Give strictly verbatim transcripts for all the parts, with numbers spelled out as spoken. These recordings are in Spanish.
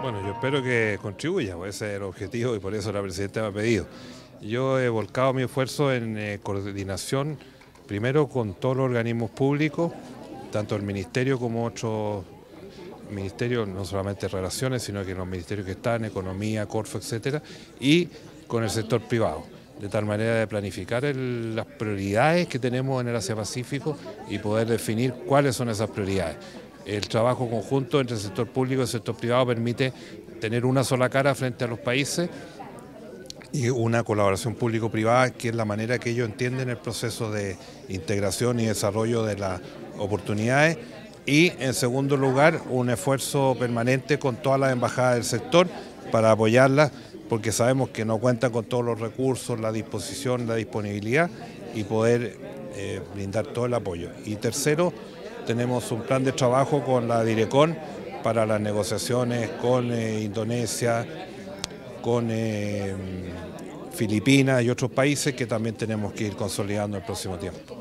Bueno, yo espero que contribuya, pues ese es el objetivo y por eso la Presidenta me ha pedido. Yo he volcado mi esfuerzo en eh, coordinación, primero con todos los organismos públicos, tanto el Ministerio como otros ministerios, no solamente relaciones, sino que los ministerios que están, Economía, Corfo, etcétera, y con el sector privado, de tal manera de planificar el, las prioridades que tenemos en el Asia-Pacífico y poder definir cuáles son esas prioridades. El trabajo conjunto entre el sector público y el sector privado permite tener una sola cara frente a los países y una colaboración público-privada, que es la manera que ellos entienden el proceso de integración y desarrollo de las oportunidades. Y en segundo lugar, un esfuerzo permanente con todas las embajadas del sector para apoyarlas, porque sabemos que no cuentan con todos los recursos, la disposición, la disponibilidad y poder eh, brindar todo el apoyo. Y tercero, tenemos un plan de trabajo con la Direcon para las negociaciones con eh, Indonesia, con eh, Filipinas y otros países que también tenemos que ir consolidando en el próximo tiempo.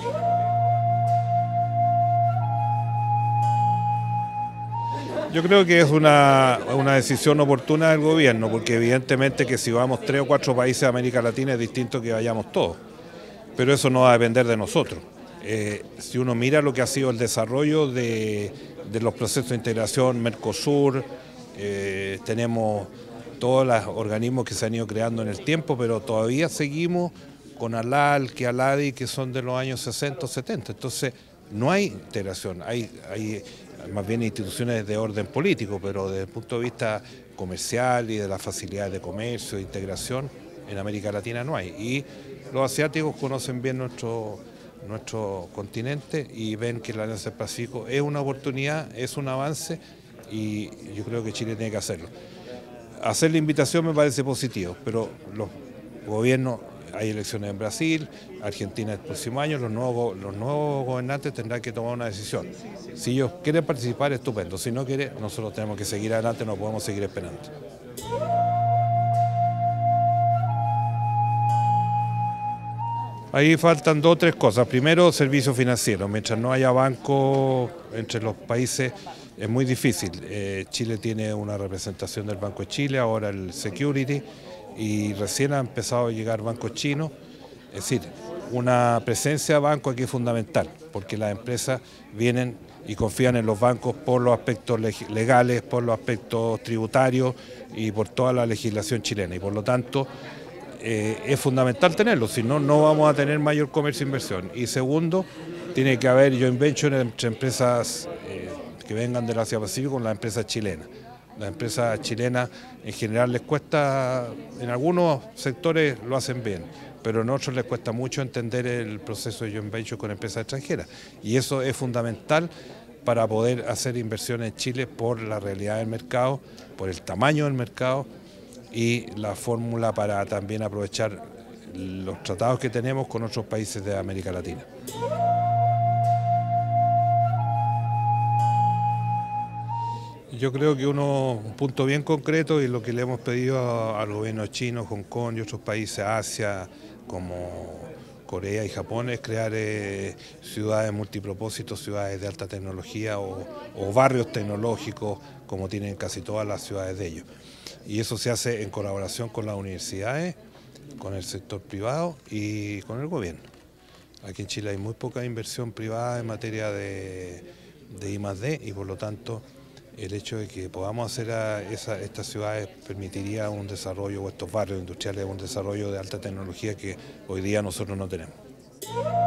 Yo creo que es una, una decisión oportuna del gobierno, porque evidentemente que si vamos tres o cuatro países de América Latina es distinto que vayamos todos, pero eso no va a depender de nosotros. Eh, si uno mira lo que ha sido el desarrollo de, de los procesos de integración, Mercosur, eh, tenemos todos los organismos que se han ido creando en el tiempo, pero todavía seguimos con ALAL, que ALADI, que son de los años sesenta o setenta. Entonces, no hay integración, hay, hay más bien instituciones de orden político, pero desde el punto de vista comercial y de las facilidades de comercio, de integración, en América Latina no hay. Y los asiáticos conocen bien nuestro, nuestro continente y ven que la Alianza del Pacífico es una oportunidad, es un avance y yo creo que Chile tiene que hacerlo. Hacer la invitación me parece positivo, pero los gobiernos, hay elecciones en Brasil, Argentina el próximo año, los nuevos, los nuevos gobernantes tendrán que tomar una decisión. Si ellos quieren participar, estupendo, si no quieren, nosotros tenemos que seguir adelante, no podemos seguir esperando. Ahí faltan dos o tres cosas. Primero, servicios financieros. Mientras no haya banco entre los países es muy difícil. Eh, Chile tiene una representación del Banco de Chile, ahora el Security, y recién ha empezado a llegar bancos chinos. Es decir, una presencia de banco aquí es fundamental, porque las empresas vienen y confían en los bancos por los aspectos legales, por los aspectos tributarios y por toda la legislación chilena. Y por lo tanto, Eh, es fundamental tenerlo, si no, no vamos a tener mayor comercio e inversión. Y segundo, tiene que haber joint venture entre empresas eh, que vengan del Asia Pacífico con las empresas chilenas. Las empresas chilenas en general les cuesta, en algunos sectores lo hacen bien, pero en otros les cuesta mucho entender el proceso de joint venture con empresas extranjeras. Y eso es fundamental para poder hacer inversiones en Chile por la realidad del mercado, por el tamaño del mercado, y la fórmula para también aprovechar los tratados que tenemos con otros países de América Latina. Yo creo que uno, un punto bien concreto y lo que le hemos pedido a, al gobierno chino, Hong Kong y otros países de Asia como Corea y Japón es crear eh, ciudades multipropósitos, ciudades de alta tecnología o, o barrios tecnológicos como tienen casi todas las ciudades de ellos. Y eso se hace en colaboración con las universidades, con el sector privado y con el gobierno. Aquí en Chile hay muy poca inversión privada en materia de, de I más D y por lo tanto el hecho de que podamos hacer a esa, estas ciudades permitiría un desarrollo, o estos barrios industriales, un desarrollo de alta tecnología que hoy día nosotros no tenemos.